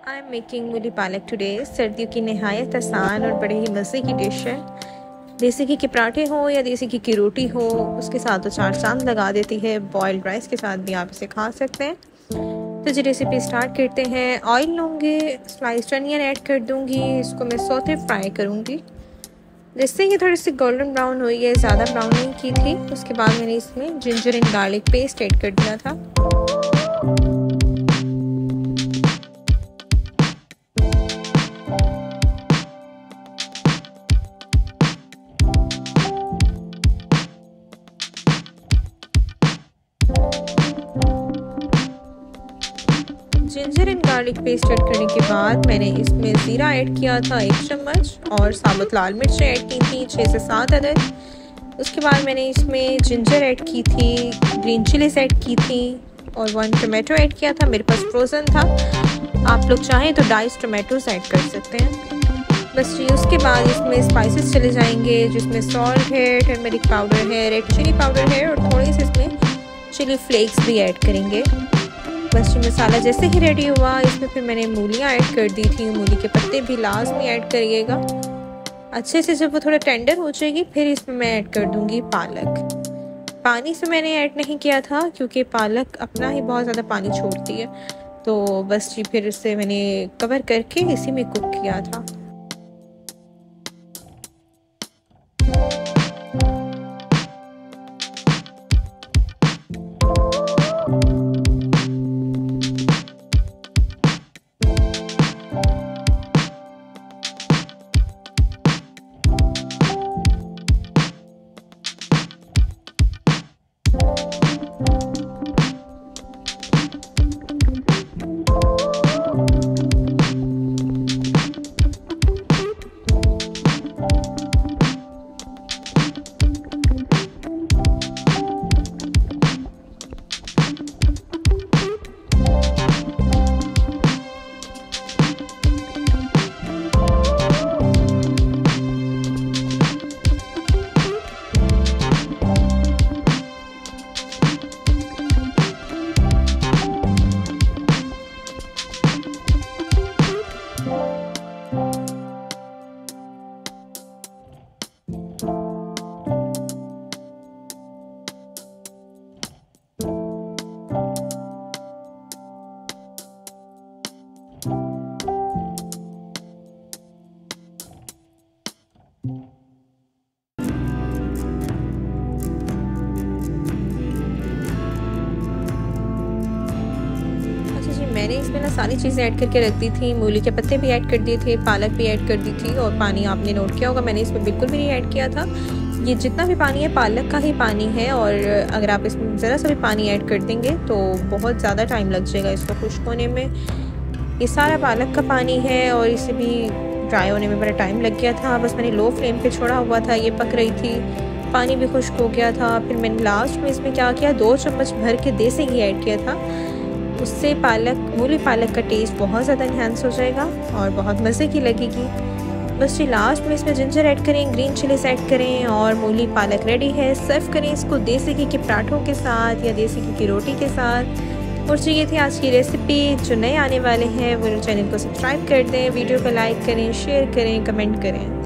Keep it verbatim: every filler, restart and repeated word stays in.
I am making मूली पालक today. सर्दियों की नहायत आसान और बड़े ही मज़े की डिश है। देसी घी के पराठे हो या देसी घी की रोटी हो, उसके साथ तो चार चांद लगा देती है। बॉइल्ड राइस के साथ भी आप इसे खा सकते हैं। तो जी रेसिपी स्टार्ट करते हैं। ऑयल लूँगी, स्लाइस्ड अनियन ऐड कर दूँगी, इसको मैं सौते फ्राई करूँगी जिससे ये थोड़ी सी गोल्डन ब्राउन हुई है, ज़्यादा ब्राउन नहीं की थी। उसके बाद मैंने इसमें ginger and garlic paste add कर दिया था। Ginger and garlic paste add करने के बाद मैंने इसमें ज़ीरा ऐड किया था एक चम्मच, और साबुत लाल मिर्च ऐड की थी छः से सात अदद। उसके बाद मैंने इसमें जिंजर ऐड की थी, ग्रीन चिलीज ऐड की थी और वन टमाटो ऐड किया था। मेरे पास फ्रोज़न था, आप लोग चाहें तो डाइस टमाटोज ऐड कर सकते हैं। बस जी उसके बाद इसमें स्पाइसेस चले जाएंगे, जिसमें सॉल्ट है, टर्मरिक पाउडर है, रेड चिली पाउडर है और थोड़े से इसमें चिली फ्लेक्स भी ऐड करेंगे। बस जी मसाला जैसे ही रेडी हुआ, इसमें फिर मैंने मूलियाँ ऐड कर दी थी। मूली के पत्ते भी लास्ट में ऐड करिएगा। अच्छे से जब वो थोड़ा टेंडर हो जाएगी, फिर इसमें मैं ऐड कर दूंगी पालक। पानी से मैंने ऐड नहीं किया था क्योंकि पालक अपना ही बहुत ज़्यादा पानी छोड़ती है। तो बस जी फिर इसे मैंने कवर करके इसी में कुक किया था। मैंने इसमें ना सारी चीज़ें ऐड करके रख दी थी। मूली के पत्ते भी ऐड कर दिए थे, पालक भी ऐड कर दी थी और पानी आपने नोट किया होगा मैंने इसमें बिल्कुल भी नहीं ऐड किया था। ये जितना भी पानी है पालक का ही पानी है, और अगर आप इसमें ज़रा सा भी पानी ऐड कर देंगे तो बहुत ज़्यादा टाइम लग जाएगा इसको खुश्क होने में। ये सारा पालक का पानी है और इसे भी ड्राई होने में बड़ा टाइम लग गया था। बस मैंने लो फ्लेम पर छोड़ा हुआ था, ये पक रही थी, पानी भी खुश्क हो गया था। फिर मैंने लास्ट में इसमें क्या किया, दो चम्मच भर के देसी घी ऐड किया था। उससे पालक मूली पालक का टेस्ट बहुत ज़्यादा इन्हांस हो जाएगा और बहुत मज़े की लगेगी। बस जी लास्ट में इसमें जिंजर ऐड करें, ग्रीन चिलीज ऐड करें और मूली पालक रेडी है। सर्व करें इसको देसी घी के पराठों के साथ या देसी घी की रोटी के साथ। और जो ये थी आज की रेसिपी। जो नए आने वाले हैं वो चैनल को सब्सक्राइब कर दें, वीडियो को लाइक करें, शेयर करें, कमेंट करें।